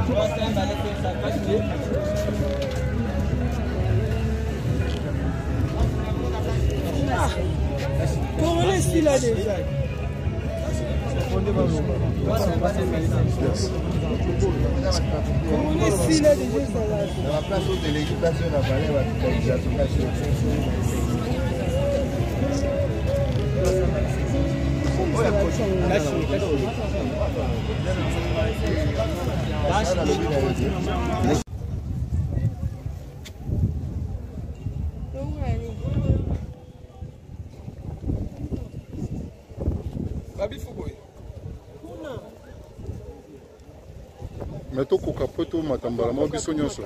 Comment est-ce qu'il a déjà? Comment est-ce qu'il a déjà ça là? Dans la place où l'équitation n'a pas l'air mais to koka poto matambala mo biso nyonso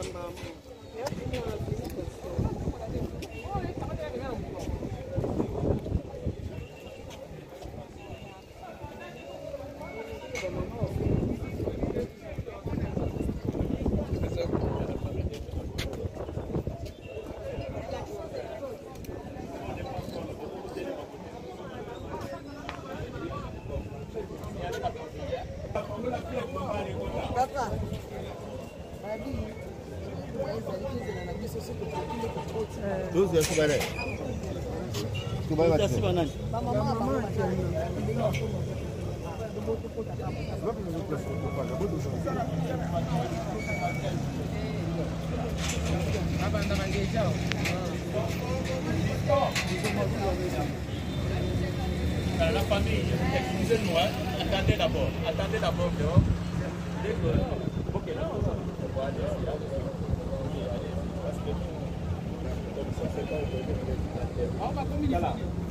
la famille, excusez-nous, attendez d'abord, dehors. Ok, là, on va aller on va communiquer.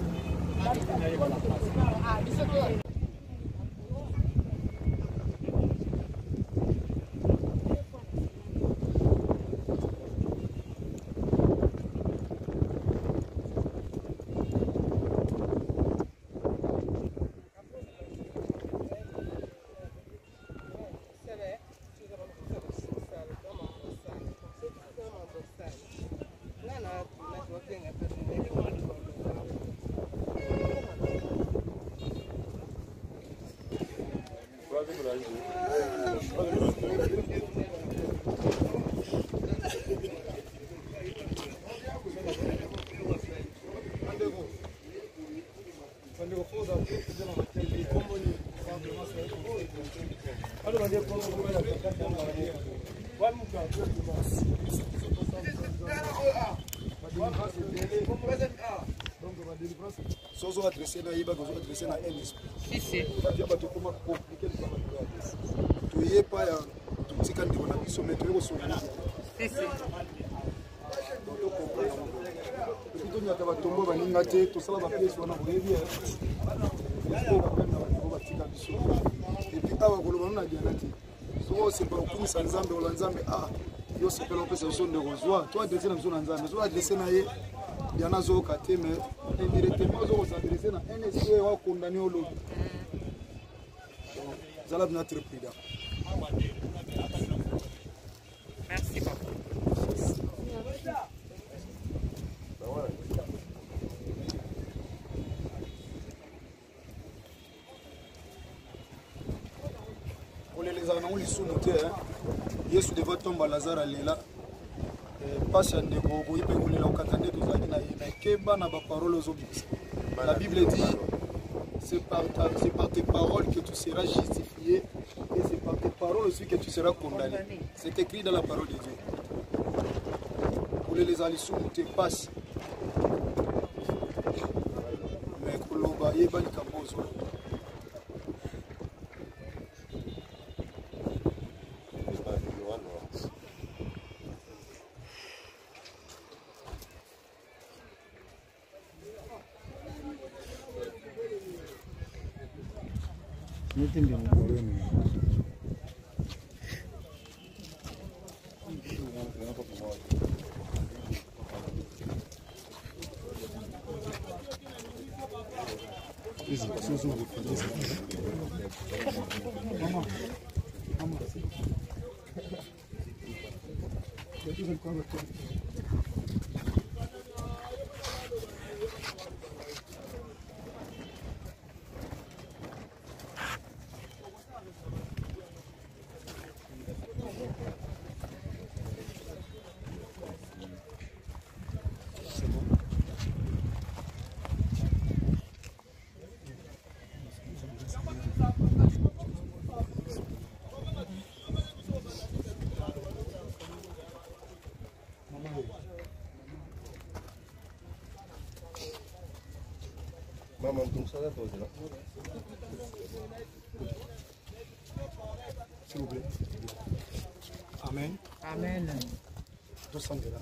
Sozo adressé na iba gozo adressé na NSP. Si si. Batia bato comment compliquer le travail. Tu y es pas ya tout quand tu vas na biso mais tu es au sommet. Si si. Donc tu comprends. Puis tu n'y a pas tomber ba ninga te to sala ba pièce wana boyebi. Et puis awa koloba na dia nati. So c'est pas pour ça nzambe ola nzambe yo c'est pas l'opération son de rozwa. Toi adressé na biso na nzambe. So adressé na ye yana zo kate mais indirectement zo s'adresser na NSP wa condamner au lot. Zala bien être prudent. Merci beaucoup. Pour les arnaques, ils sont montés. Yesu devait tomber à Lazare à Léla. Passe à Ndego, il peut rouler au Katane de Zadina. Mais Keba n'a pas parole aux hommes. La Bible dit c'est par tes paroles que tu seras justifié et c'est par tes paroles aussi que tu seras condamné. C'est écrit dans la parole de Dieu. Pour les alissous, tu passes. Mais pour l'Oba, il y a des campos. S'il vous plaît. Amen. Amen. Tout ça là.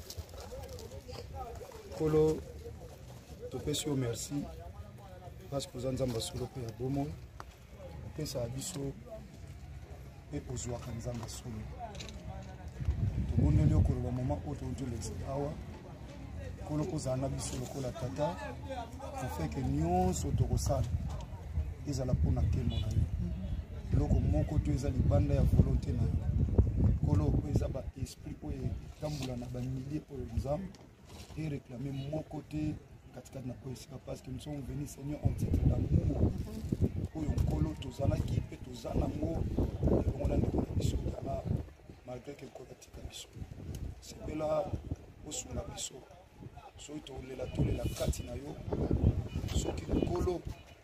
Kolo, tu peux dire merci parce que vous avez un solo pour un bon mot. Et ça a dit ça. Et pour jouer à Nzamba solo. Tu peux nous dire que le moment où tu as dit awa. Kolo kozana biso lokola tata. Pour faire que nous sommes sala. Ils allaient pour naquer mon ami. Loko moko tu ezali banda ya volonté na kolo eza ba esprit oyo tambula na ba milliers oyo nzambe et réclamer mon côté katikati na poesika parce que nous sommes venus Seigneur en titre d'amour oyo kolo tozala ki pe tozala ngo on a ndeko biso kana malgré que ko katika biso c'est bela osuna biso so to lela kati na yo so ki kolo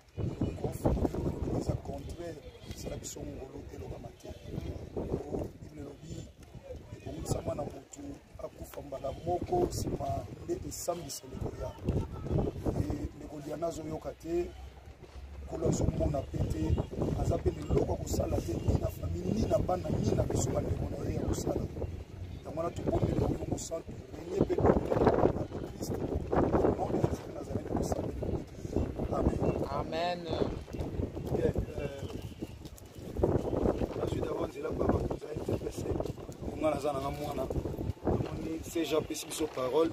c'est contraire c'est la biso ngolo eloba mate il lobi et sama na motu akufa mbala moko sima nde esambisa lekolia et lekolia nazo yoka te kolo azomona pete aza pe leloko kosala te ni na famille ni na bana ni na biso bandeko na ye ya kosala yango wana tobondeli oyo mosantu renye pe Christ nom de Jésus de Nazareth kosala amen Amen. C'est déjà précis sur parole.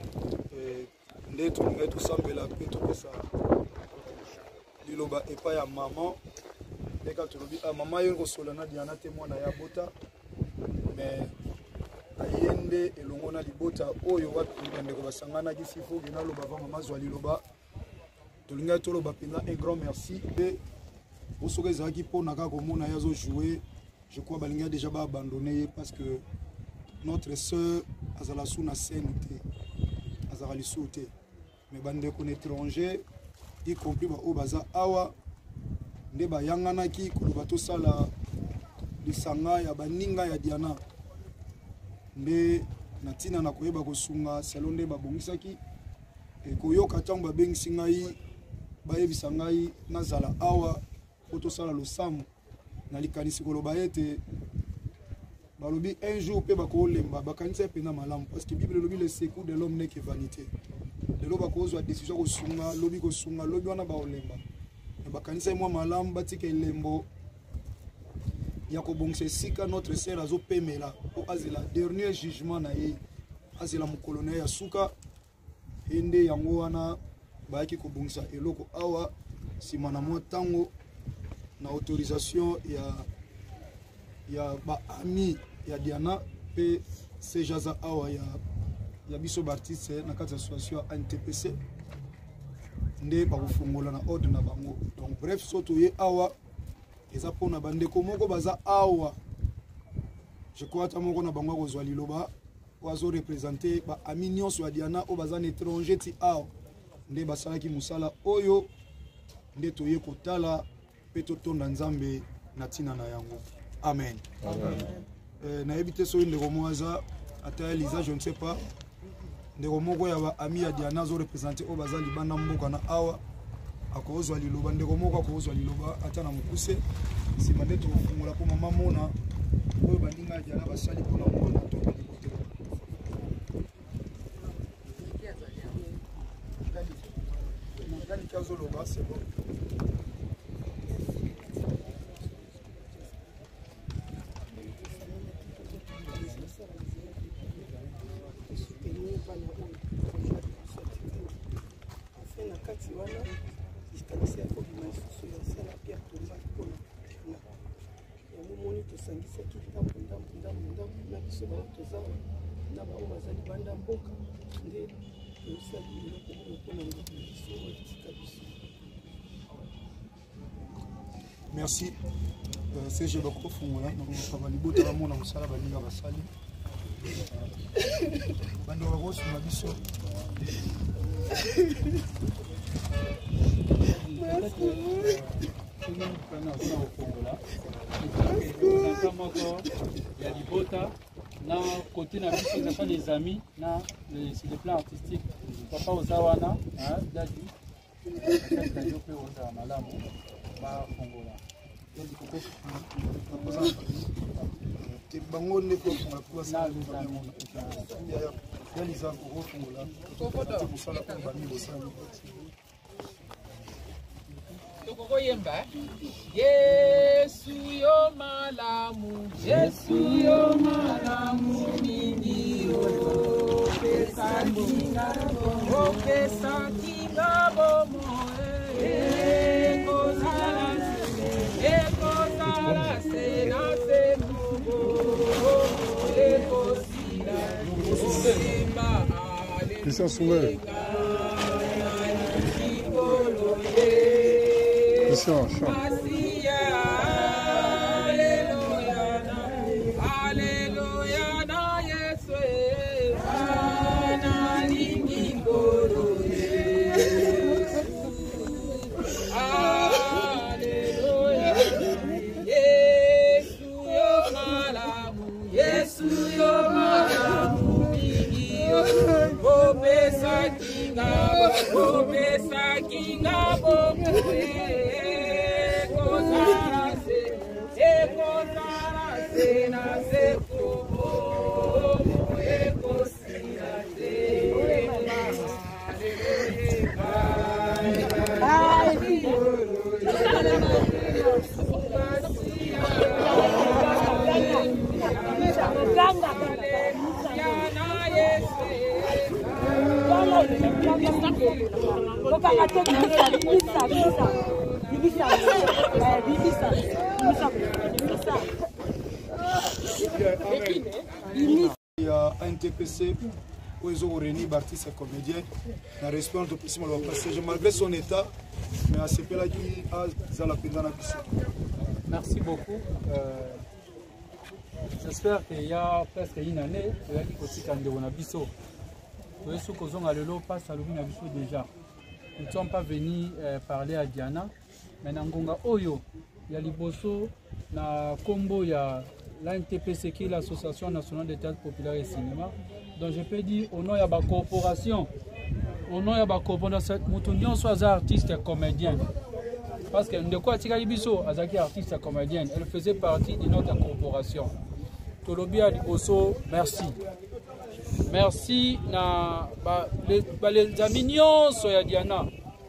Tout le tout semble la paix, tout ça. Liloba et pas ya maman. Et quand tu le dis à maman, il y a un solana diana témoin à bota. Mais ayende et l'ongona libota, oh yo wat ndeko sangana qui s'il faut gina loba maman zwa liloba. Tout le monde toloba pena un grand merci. Et pour ceux qui pour naka komona yazo jouer. Je crois qu'il a déjà abandonné parce que notre soeur a sous la scène, a la sauté. Mais bande qu'on étranger, y compris au baza awa, ne ba yangana ki kulubato sala lisanga ya baninga ya diana. Ne natina na koyeba kosunga salonde ba bongisaki e koyoka tamba bengisi ngai ba yebisa ngai nazala awa koto sala losamu. Na likanisi koloba ete balobi un jour pe bakolemba bakanisa pena malamu parce que Bible lobi le secours de l'homme n'est que vanité. De loba kozwa décision ko sunga lobi wana baolemba. Bakanisa moi malamu batika elembo ya ko bongse sika notre sœur azo pemela o azela dernier jugement na ye azela mukolona ya suka ende yango wana baaki ko bongsa eloko awa simana mo tango na autorisation ya ba ami ya Diana pe sejaza awa ya biso bartiste na kati association NTPC nde ba kufungola na ordre na bango donc bref soto ye awa eza pona bandeko moko baza awa je crois ta moko na bango kozwa liloba wazo représenter ba ami nyonso ya Diana o baza étranger ti awa nde basalaki musala oyo nde toye kotala peto tonda nzambe na tina na yango amen na ebite so ndeko moaza ata Elisa je ne sais pas ndeko moko ya ba ami ya Diana zo représenter o baza libanda mboka na awa akozwa liloba ndeko moko akozwa liloba ata na mukuse sima nde tofungola po mama mona oyo baninga ya Diana basali pona mona to Nani kazo loba c'est bon. Merci. C'est je vais profondre là. Donc on va libérer tout le monde en salle, on va salir. Bando rose sur ma biso. Il y a du bota. Na côté na biso na les amis na sur le plan artistique. Papa Ozawana, Daddy. na yo pe ozala malamu bafongola bango nde kofongola po basala yaliza kofongola mosala oyo bami bosala tokokoyemba Yesu yo malamu Yesu yo malamu mingi opesa kinga bomo ekozala se na se nubo ekosila osemba Alléluia na Yesu ana lingi ngoro Alléluia Yesu yo malamu mingi opesa kinga bomo na seko ekosila te Il y a un TPC où ils ont réuni Bartis et comédien. La respect de plus malgré son état, mais à ce là qui a la peine. Merci beaucoup. J'espère qu'il y a presque une année, il y a aussi quand on a biso. Nous ne sommes pas venus parler à Diana, mais Nangonga Oyo, il y a Liboso, na Combo, il y a l'ANTPC qui est l'Association nationale des théâtres populaires et cinéma. Donc je peux dire au nom de la corporation, au nom de la corporation, nous sommes artistes et comédiens. Parce que de quoi Tika Libiso, Azaki artiste et comédienne, elle faisait partie de notre corporation. Tolobia Liboso, merci. Merci na les amis soya Diana.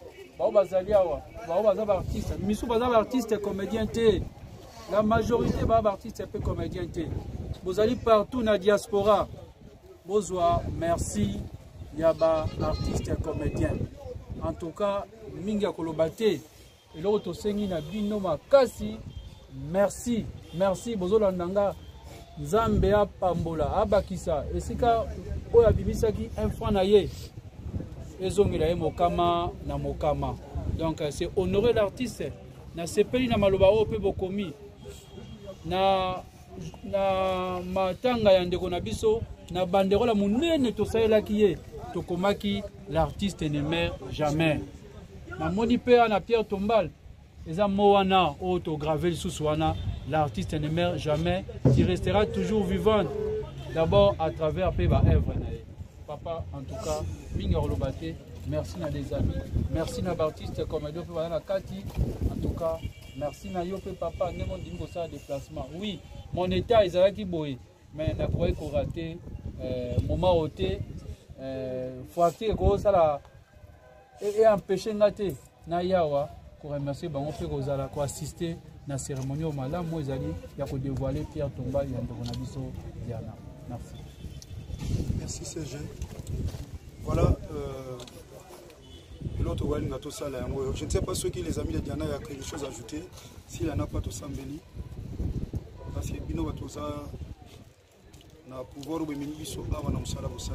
Artiste, Missou bazali artiste et comédien té. La majorité va artiste et comédien té. Vous allez partout dans la diaspora. Bozwa merci yaba artiste et comédien. En tout cas, minga kolobate et l'autre sengi na bino makasi. Merci, merci bozola ndanga. Nzambe apambola abakisa esika oya bibisaki enfant na ye ezongela ye mokama na mokama. Donc c'est honorer l'artiste na sepeli na maloba o pe bokomi na matanga ya ndeko na biso na banderola munene to saelaki ye tokomaki l'artiste ne meurt jamais. Na moni pe na Pierre Tombal eza moana autogravé sous wana. L'artiste ne meurt jamais, il restera toujours vivant. D'abord à travers Peba œuvre. Papa, en tout cas, Minga Rolobate, merci à des amis, merci à l'artiste comme Kati. En tout cas, merci à Yope Papa, Némon Dingo ça déplacement. Oui, mon état est à Kiboé, mais n'a pas raté moment ôté, foité ça et empêcher Nate, Nayawa, pour remercier Bango Ferozala, pour assister. La cérémonie au Malam, moi, il y a dévoiler Pierre Tomba et Andonabiso Diana. Merci. Merci CG. Voilà. L'autre je ne sais pas ceux qui les amis de Diana, il y a quelque chose à ajouter. S'il n'y en a pas, tout ça béni. Parce que Bino va tout ça. Na pouvoir ou bien biso là, on a un salaire au salaire.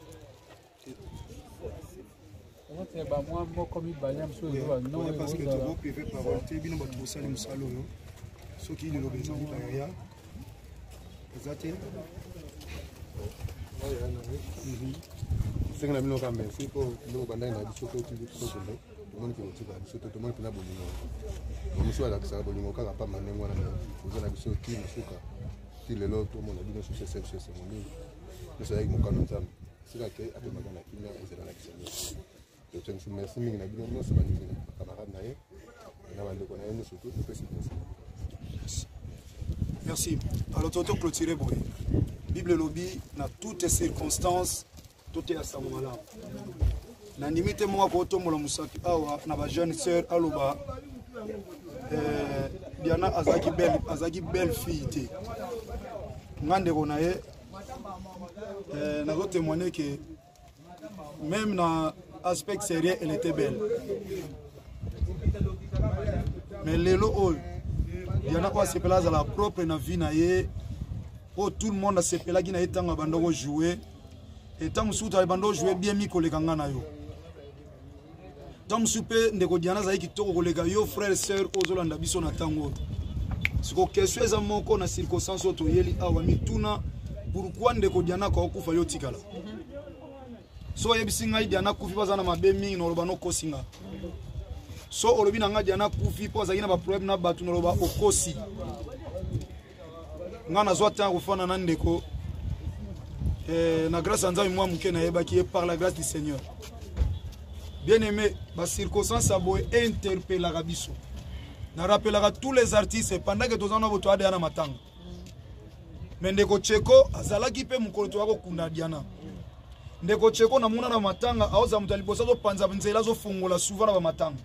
Moi, comme il balait, non, parce que tu vas préférer parole. Tu es bien au salaire au salaire. Ceux qui le représentent par ailleurs. Exactement. C'est que nous avons fait pour nous bandai na biso ko tu biso ko le monde qui est là biso to monde pena bolingo nous soit là que ça bolingo ka pa manengo na vous na biso ki musuka ti le lot to monde bino sur ce c'est mon nous ça avec mon canon tam c'est là que après magana qui là et c'est là la question merci mingi na bino nyonso bandeko na camarade na ye na bandeko na ye nyonso tout topesi merci. Merci. Alors toto clôturer boy. Bible lobby na toutes circonstances tout est à ce moment-là. Na limite moi ko tombola musaki awa na ba jeune sœur aloba Diana azaki belle fille té. Ngande ko na ye na ko témoigner que même na aspect sérieux elle était belle. Mais lelo ol Diana ko sepela za la propre na vie na ye. Oh, tout le monde a sepela qui na etanga bando jouer et tant musuta bando jouer bien mi koleka ngana yo. Tant soupe ndeko Diana za ki toko koleka yo frère sœur ozolanda biso na tango. Siko question za moko na circonstance to yeli awa mituna pourquoi ndeko Diana ko kufa yo tikala. So yebisi ngai Diana kufi bazana mabe mingi no loba no kosinga. So olobi na ngai Diana kufi po za kina ba problème na batu no loba okosi. Ngana zwata kufana na ndeko na grâce à Nzambe moi muke na yeba qui est par la grâce du Seigneur. Bien aimé, ba circonstance aboye interpella rabiso. Na rappellera tous les artistes pendant que tozana boto ade na matanga. Mais ndeko Cheko azalaki pe mukolo to yako kunda Diana. Ndeko Cheko na muna na matanga aoza mutalibosa zo panza nzela zo fungola souvent na matanga.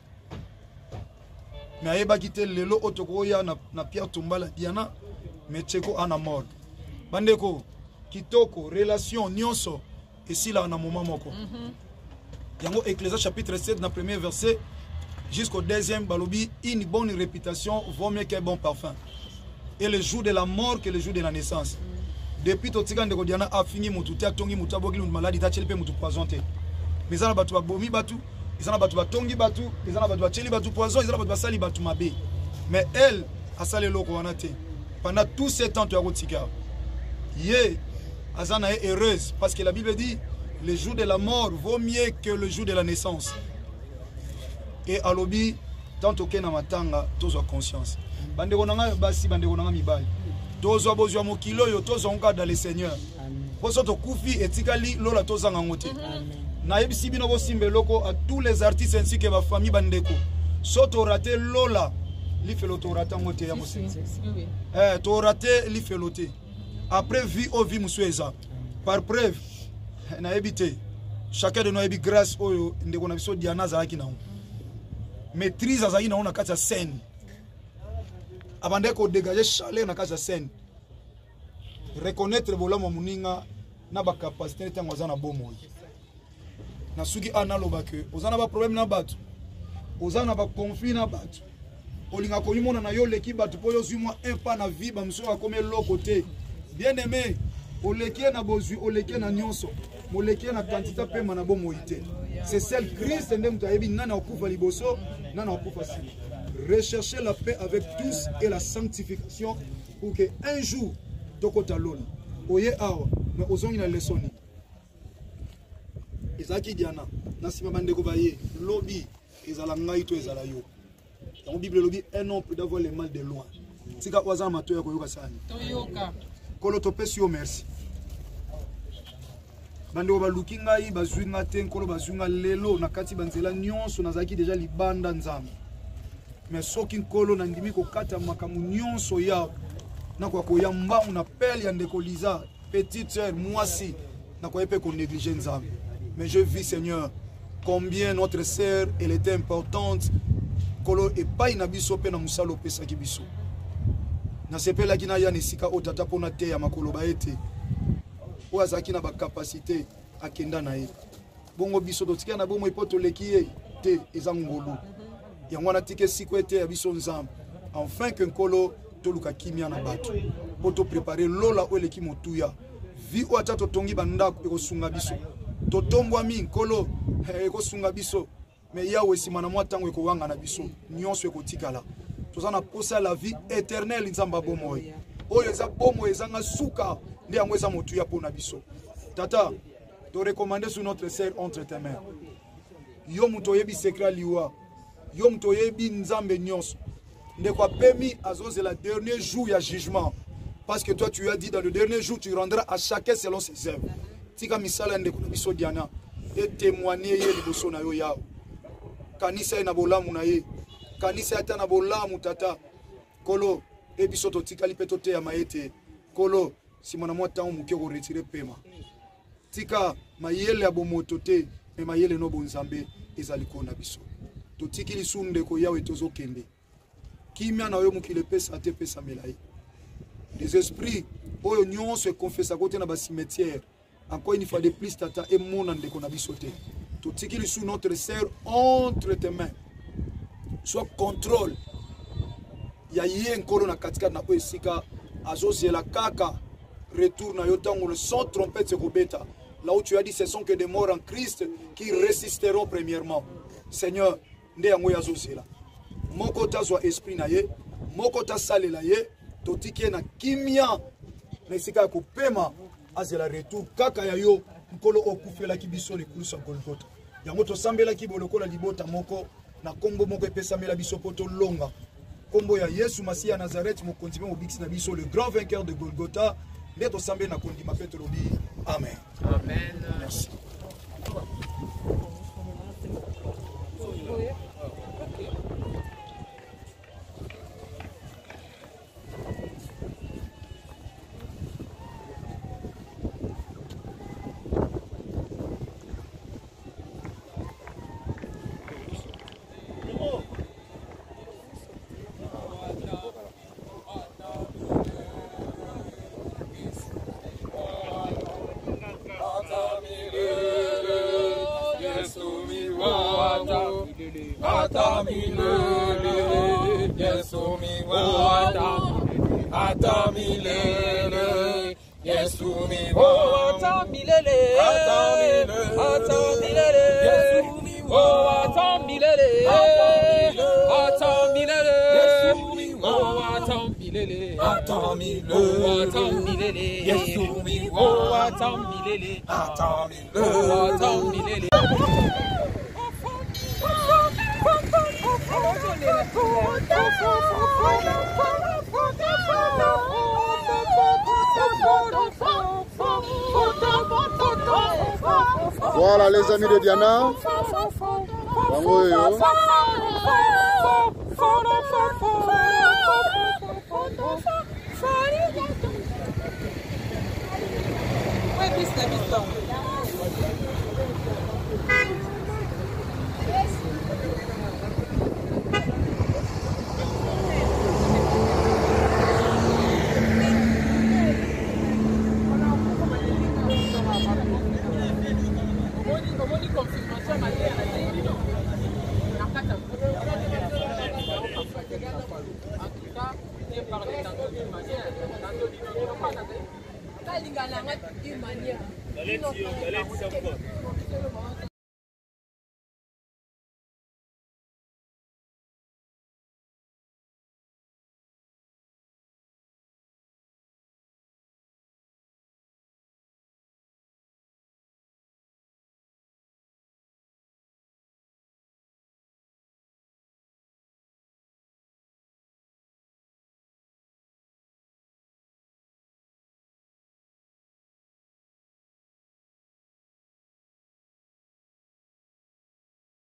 Mais ayeba kite lelo otoko ya na Pierre Tombala Diana mais Cheko ana mort. Bandeko kitoko relation nyonso et si là on a moment moko. Yango Ecclésiaste chapitre 7 dans le premier verset jusqu'au deuxième balobi une bonne réputation vaut mieux qu'un bon parfum. Et le jour de la mort que le jour de la naissance. Depuis totika ndeko Diana a fini mutu te atongi mutu abogi lu maladie ta chelipe mutu poison te. Mais ça na batu ba bomi batu, ça na batu ba tongi batu, ça na batu ba cheli batu poison, ça na batu ba sali batu mabe. Mais elle a salé loko wana te. Pendant tous ces temps, tu as retiré. Yé, Azana est heureuse parce que la Bible dit le jour de la mort vaut mieux que le jour de la naissance. Et à l'obi, tant que na matanga, tous ont conscience. Bande konanga basi, bande konanga mibali. Tous ont besoin de kilo, tous ont dans le Seigneur. Pour ça, tu koufi et tikali lola tous en angote. Naïb sibino bo simbe loko à tous les artistes ainsi que ma famille bandeko. Soto raté lola. Li fait l'autorata ngote ya mose. To raté li fait l'auté. Après vie au vie musueza. Par preuve na ebité. Chacun de nous a grâce oyo ndeko na biso Diana zalaki na. Maîtrise azaki na kati ya scène. Abande ko dégager chaleur na kati ya scène. Reconnaître bola moninga na ba capacité tango za na bomoyi. Na suki analoba ke ozana ba problème na batu. Ozana ba conflit na batu. Olinga kolimona na yo leki batu po yo zimwa un pas na vie ba mso akome lo côté. Bien aimé, olekie na bozui, olekie na nyonso, olekie na quantité pe mana bo moité. C'est celle Christ ndem to yebi nana okufa liboso, nana okufa si. Rechercher la paix avec tous et la sanctification pour que un jour tokota lona. Oye awa, mais ozongi na lesoni. Ezaki Diana, na sima bandeko baye, lobby ezala ngai to ezala yo. Dans la Bible, un homme peut avoir le mal de loin. Si vous avez un matin, vous avez un Kolotope si merci. Bando balukinga yi bazwinga ten kolo bazwinga lelo na kati banzela nyonso nazaki déjà libanda nzambe. Mais soki kolo na ndimi ko kata makamu nyonso ya na kwa koyamba on appelle ya ndeko Liza petite sœur mwasi na kwa epe ko négliger nzambe. Mais je vis Seigneur combien notre sœur elle était importante. Kolo e pai na biso pe na musalo pesa ki biso. Na sepela kina ya nesika otata pona te ya makolo baete. O azaki na ba capacité akenda na ye. Bongo biso dotika na bomo ipoto leki te ezangolo. Ya ngwana tike sikwete ya biso nzambe. Enfin que nkolo toluka kimia na bato. Poto préparer lola o leki motuya. Vi o atato tongi bandako ekosunga biso. Totombwa mi nkolo ekosunga biso. Mais Yahweh si mana mwatango eko wanga na biso nyonso eko tikala tozana posa la vie éternelle nzamba bomoy oyo eza bomo ezanga suka ndi yango eza motu ya pona biso tata to recommander sur notre sœur entre tes mains yo muto yebi secret liwa yo muto yebi nzambe nyonso ndeko apemi azoze la dernier jour ya jugement parce que toi tu as dit dans le dernier jour tu rendras à chacun selon ses œuvres tika misala ndeko na biso Diana et témoigner ye liboso na yo yao. Kanisa na bolamu na ye. Kanisa ata na bolamu tata. Kolo e biso to tikali peto te ya maete. Kolo si mwana mwa tango muke ko retirer paiement. Tika mayele ya bomoto te me mayele no bonzambe ezali kona biso. To tikili sunde ko yawe tozo kende. Kimia na yo mukile pesa te pesa melai. Des esprits oyo nyonso confesse à côté na ba cimetière. Encore une fois de plus tata et mon ande ko na biso te. To tikili sous notre sœur entre tes mains. Soit contrôle. Ya yé nkolo na katika na ko esika azozela kaka retourne à yotango le son trompette se robeta. Là où tu as dit ce sont que des morts en Christ qui résisteront premièrement. Seigneur, nde yango ya zozela. Moko tazwa esprit na ye, moko ta salela ye, totiki na kimia na esika ko pema azela retour kaka ya yo nkolo okufela ki biso le kulusa Golgotha. Yango to sambela ki bolokola libota moko na kombo moko epesa mela biso poto longa. Kombo ya Yesu Masia Nazareth mo continue mo biksi na biso le grand vainqueur de Golgotha. Leto sambe na kondi mapete lobi. Amen. Amen. Merci. Voilà les amis de Diana. Bravo, yo. Allez,